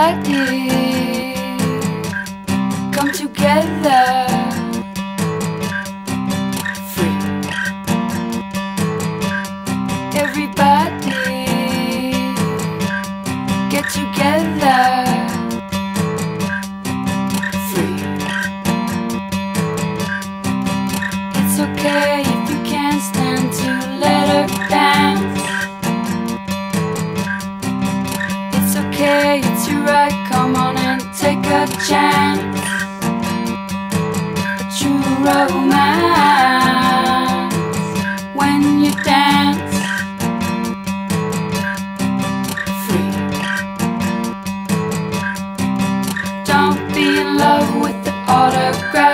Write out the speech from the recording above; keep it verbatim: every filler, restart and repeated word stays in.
Everybody come together. Free. Everybody get together. Free. It's okay if you can't stand to let her dance. It's okay, it's your right, come on and take a chance. A true romance when you dance. Free. Don't be in love with the autograph.